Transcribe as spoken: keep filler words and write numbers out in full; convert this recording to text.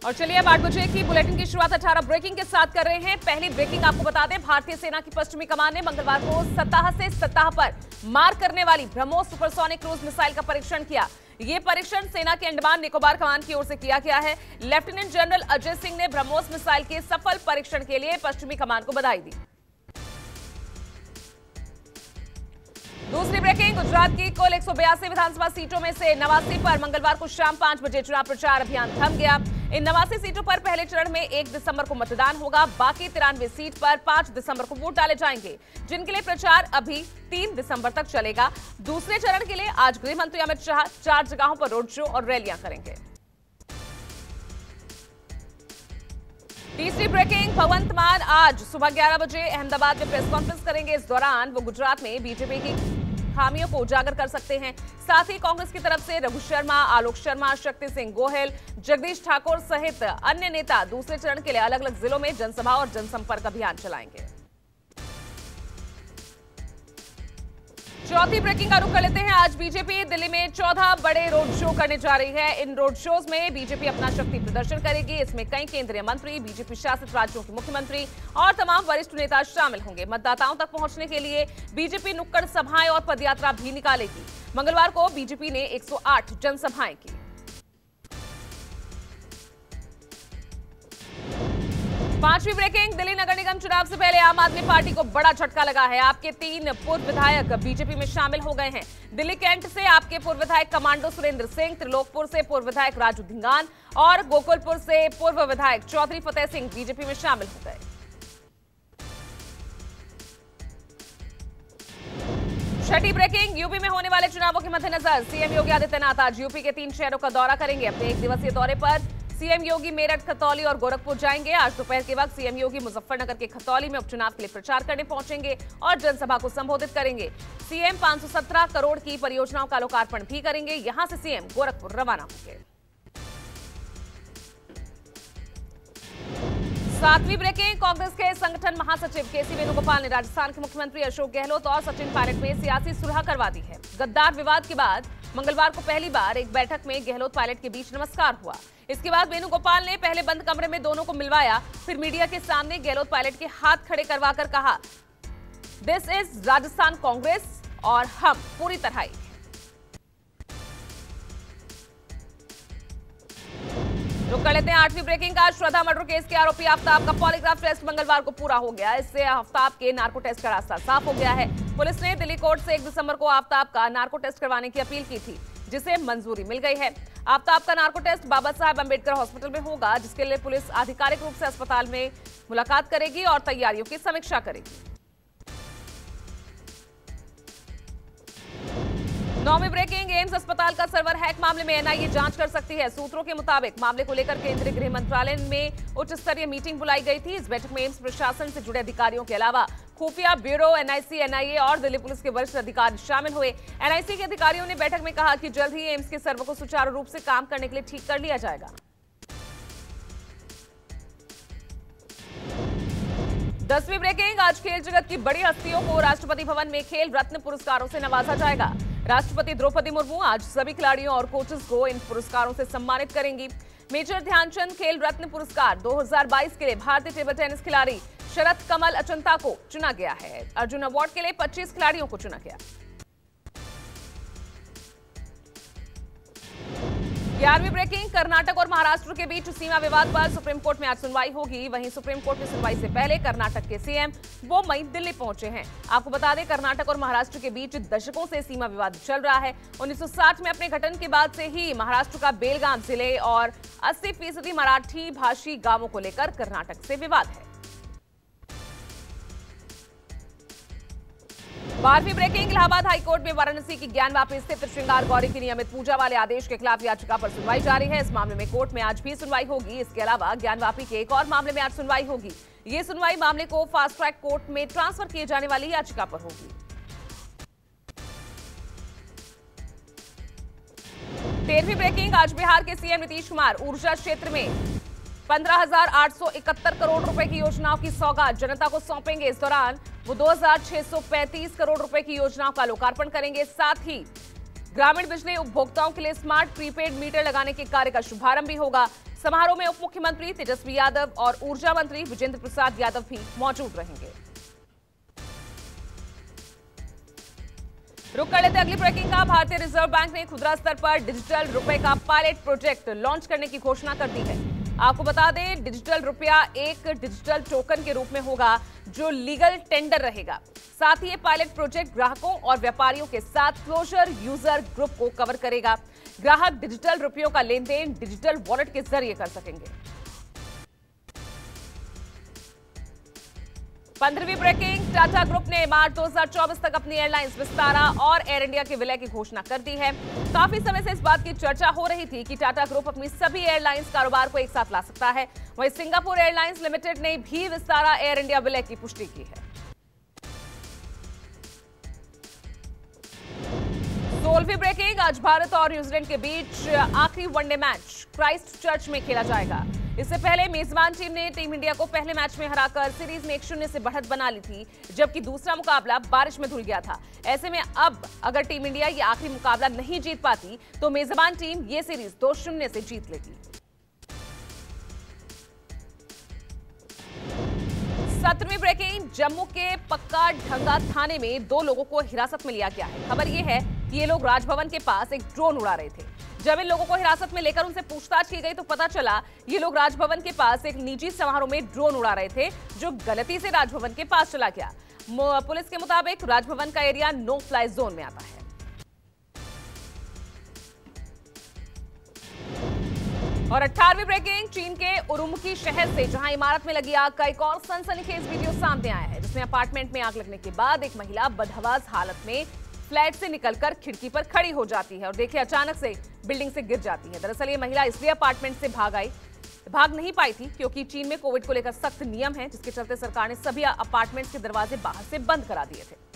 और चलिए अब आठ बजे की बुलेटिन की शुरुआत अठारह ब्रेकिंग के साथ कर रहे हैं। पहली ब्रेकिंग आपको बता दें, भारतीय सेना की पश्चिमी कमान ने मंगलवार को सतह से सतह पर मार करने वाली ब्रह्मोस सुपरसोनिक क्रूज मिसाइल का परीक्षण किया। ये परीक्षण सेना के अंडमान निकोबार कमान की ओर से किया गया है। लेफ्टिनेंट जनरल अजय सिंह ने ब्रह्मोस मिसाइल के सफल परीक्षण के लिए पश्चिमी कमान को बधाई दी। दूसरी ब्रेकिंग, गुजरात की कुल एक सौ बयासी विधानसभा सीटों में से नवासी पर मंगलवार को शाम पांच बजे चुनाव प्रचार अभियान थम गया। इन नवासी सीटों पर पहले चरण में एक दिसंबर को मतदान होगा। बाकी तिरानवे सीट पर पांच दिसंबर को वोट डाले जाएंगे, जिनके लिए प्रचार अभी तीन दिसंबर तक चलेगा। दूसरे चरण के लिए आज गृह मंत्री अमित शाह चार जगहों पर रोड शो और रैलियां करेंगे। तीसरी ब्रेकिंग, भगवंत मान आज सुबह ग्यारह बजे अहमदाबाद में प्रेस कॉन्फ्रेंस करेंगे। इस दौरान वो गुजरात में बीजेपी की खामियों को उजागर कर सकते हैं। साथ ही कांग्रेस की तरफ से रघु शर्मा, आलोक शर्मा, शक्ति सिंह गोहिल, जगदीश ठाकुर सहित अन्य नेता दूसरे चरण के लिए अलग अलग जिलों में जनसभा और जनसंपर्क अभियान चलाएंगे। चौथी ब्रेकिंग का रुख कर लेते हैं। आज बीजेपी दिल्ली में चौदह बड़े रोड शो करने जा रही है। इन रोड शोज में बीजेपी अपना शक्ति प्रदर्शन करेगी। इसमें कई केंद्रीय मंत्री, बीजेपी शासित राज्यों के मुख्यमंत्री और तमाम वरिष्ठ नेता शामिल होंगे। मतदाताओं तक पहुंचने के लिए बीजेपी नुक्कड़ सभाएं और पदयात्रा भी निकालेगी। मंगलवार को बीजेपी ने एक सौ आठ जनसभाएं की। पांचवी ब्रेकिंग, दिल्ली नगर निगम चुनाव से पहले आम आदमी पार्टी को बड़ा झटका लगा है। आपके तीन पूर्व विधायक बीजेपी में शामिल हो गए हैं। दिल्ली कैंट से आपके पूर्व विधायक कमांडो सुरेंद्र सिंह, त्रिलोकपुर से पूर्व विधायक राजू धिंगान और गोकुलपुर से पूर्व विधायक चौधरी फतेह सिंह बीजेपी में शामिल हो गए। छठी ब्रेकिंग, यूपी में होने वाले चुनावों के मद्देनजर सीएम योगी आदित्यनाथ आज यूपी के तीन शहरों का दौरा करेंगे। अपने एक दिवसीय दौरे पर सीएम योगी मेरठ, खतौली और गोरखपुर जाएंगे। आज दोपहर के वक्त सीएम योगी मुजफ्फरनगर के खतौली में उपचुनाव के लिए प्रचार करने पहुंचेंगे और जनसभा को संबोधित करेंगे। सीएम पांच सौ सत्रह करोड़ की परियोजनाओं का लोकार्पण भी करेंगे। यहां से सीएम गोरखपुर रवाना होंगे। सातवीं ब्रेकिंग, कांग्रेस के संगठन महासचिव केसी वेणुगोपाल ने राजस्थान के मुख्यमंत्री अशोक गहलोत और सचिन पायलट में सियासी सुलह करवा दी है। गद्दार विवाद के बाद मंगलवार को पहली बार एक बैठक में गहलोत पायलट के बीच नमस्कार हुआ। इसके बाद वेणुगोपाल ने पहले बंद कमरे में दोनों को मिलवाया, फिर मीडिया के सामने गहलोत पायलट के हाथ खड़े करवाकर कहा, दिस इज राजस्थान कांग्रेस और हम पूरी तरह ही। तो कर लेते हैं आठवीं ब्रेकिंग का। श्रद्धा मर्डर केस के आरोपी आफ्ताब का पॉलीग्राफ टेस्ट मंगलवार को पूरा हो गया। इससे आफ्ताब के नार्को टेस्ट का रास्ता साफ हो गया है। पुलिस ने दिल्ली कोर्ट से एक दिसंबर को आफ्ताब का नार्को टेस्ट करवाने की अपील की थी, जिसे मंजूरी मिल गई है। आफ्ताब का narco test Baba Saheb Ambedkar hospital में होगा, जिसके लिए पुलिस आधिकारिक रूप से अस्पताल में मुलाकात करेगी और तैयारियों की समीक्षा करेगी। नौवीं ब्रेकिंग, एम्स अस्पताल का सर्वर हैक मामले में एनआईए जांच कर सकती है। सूत्रों के मुताबिक मामले को लेकर केंद्रीय गृह मंत्रालय में उच्च स्तरीय मीटिंग बुलाई गई थी। इस बैठक में एम्स प्रशासन से जुड़े अधिकारियों के अलावा खुफिया ब्यूरो, एनआईसी, एनआईए और दिल्ली पुलिस के वरिष्ठ अधिकारी शामिल हुए। एनआईसी के अधिकारियों ने बैठक में कहा कि जल्द ही एम्स के सर्वर को सुचारू रूप से काम करने के लिए ठीक कर लिया जाएगा। दसवीं ब्रेकिंग, आज खेल जगत की बड़ी हस्तियों को राष्ट्रपति भवन में खेल रत्न पुरस्कारों से नवाजा जाएगा। राष्ट्रपति द्रौपदी मुर्मू आज सभी खिलाड़ियों और कोचेस को इन पुरस्कारों से सम्मानित करेंगी। मेजर ध्यानचंद खेल रत्न पुरस्कार दो हज़ार बाईस के लिए भारतीय टेबल टेनिस खिलाड़ी शरद कमल अचंता को चुना गया है। अर्जुन अवार्ड के लिए पच्चीस खिलाड़ियों को चुना गया। ग्यारहवीं ब्रेकिंग, कर्नाटक और महाराष्ट्र के बीच सीमा विवाद पर सुप्रीम कोर्ट में आज सुनवाई होगी। वहीं सुप्रीम कोर्ट में सुनवाई से पहले कर्नाटक के सीएम वो मई दिल्ली पहुंचे हैं। आपको बता दें, कर्नाटक और महाराष्ट्र के बीच दशकों से सीमा विवाद चल रहा है। उन्नीस सौ साठ में अपने गठन के बाद से ही महाराष्ट्र का बेलगाम जिले और अस्सी फीसदी मराठी भाषी गांवों को लेकर कर्नाटक से विवाद है। बारहवीं ब्रेकिंग, इलाहाबाद हाईकोर्ट में वाराणसी की ज्ञानवापी स्थित श्रृंगार गौरी की नियमित पूजा वाले आदेश के खिलाफ याचिका पर सुनवाई जारी है। इस मामले में कोर्ट में आज भी सुनवाई होगी। इसके अलावा ज्ञानवापी के एक और मामले में आज सुनवाई होगी। ये सुनवाई मामले को फास्ट ट्रैक कोर्ट में ट्रांसफर किए जाने वाली याचिका पर होगी। तेरहवीं ब्रेकिंग, आज बिहार के सीएम नीतीश कुमार ऊर्जा क्षेत्र में पंद्रह हजार आठ सौ इकहत्तर करोड़ रुपए की योजनाओं की सौगात जनता को सौंपेंगे। इस दौरान वो दो हजार छह सौ पैंतीस करोड़ रुपए की योजनाओं का लोकार्पण करेंगे। साथ ही ग्रामीण बिजली उपभोक्ताओं के लिए स्मार्ट प्रीपेड मीटर लगाने के कार्य का शुभारंभ भी होगा। समारोह में उप मुख्यमंत्री तेजस्वी यादव और ऊर्जा मंत्री विजेंद्र प्रसाद यादव भी मौजूद रहेंगे। रुक कर लेते अगली ब्रेकिंग का। भारतीय रिजर्व बैंक ने खुदरा स्तर पर डिजिटल रुपए का पायलट प्रोजेक्ट लॉन्च करने की घोषणा कर दी है। आपको बता दें, डिजिटल रुपया एक डिजिटल टोकन के रूप में होगा जो लीगल टेंडर रहेगा। साथ ही ये पायलट प्रोजेक्ट ग्राहकों और व्यापारियों के साथ क्लोजर यूजर ग्रुप को कवर करेगा। ग्राहक डिजिटल रुपयों का लेन देन डिजिटल वॉलेट के जरिए कर सकेंगे। पंद्रहवीं ब्रेकिंग, टाटा ग्रुप ने मार्च दो हज़ार चौबीस तक अपनी एयरलाइंस विस्तारा और एयर इंडिया के विलय की घोषणा कर दी है। काफी समय से इस बात की चर्चा हो रही थी कि टाटा ग्रुप अपनी सभी एयरलाइंस कारोबार को एक साथ ला सकता है। वहीं सिंगापुर एयरलाइंस लिमिटेड ने भी विस्तारा एयर इंडिया विलय की पुष्टि की है। सोलहवीं ब्रेकिंग, आज भारत और न्यूजीलैंड के बीच आखिरी वनडे मैच क्राइस्ट चर्च में खेला जाएगा। इससे पहले मेजबान टीम ने टीम इंडिया को पहले मैच में हराकर सीरीज में एक शून्य से बढ़त बना ली थी, जबकि दूसरा मुकाबला बारिश में धुल गया था। ऐसे में अब अगर टीम इंडिया ये आखिरी मुकाबला नहीं जीत पाती तो मेजबान टीम ये सीरीज दो शून्य से जीत लेगी। सत्रहवीं ब्रेकिंग, जम्मू के पक्का ढंगा थाने में दो लोगों को हिरासत में लिया गया है। खबर यह है कि ये लोग राजभवन के पास एक ड्रोन उड़ा रहे थे। जब इन लोगों को हिरासत में लेकर उनसे पूछताछ की गई तो पता चला ये लोग राजभवन के पास एक निजी समारोह में ड्रोन उड़ा रहे थे, जो गलती से राजभवन के पास चला गया। पुलिस के मुताबिक राजभवन का एरिया नो फ्लाई जोन में आता है। और अठारहवीं ब्रेकिंग, चीन के उरुमकी शहर से जहां इमारत में लगी आग का एक और सनसनीखेज वीडियो सामने आया है, जिसमें अपार्टमेंट में आग लगने के बाद एक महिला बदहवास हालत में फ्लैट से निकलकर खिड़की पर खड़ी हो जाती है और देखिए अचानक से बिल्डिंग से गिर जाती है। दरअसल ये महिला इसलिए अपार्टमेंट से भाग आई भाग नहीं पाई थी क्योंकि चीन में कोविड को लेकर सख्त नियम है, जिसके चलते सरकार ने सभी अपार्टमेंट्स के दरवाजे बाहर से बंद करा दिए थे।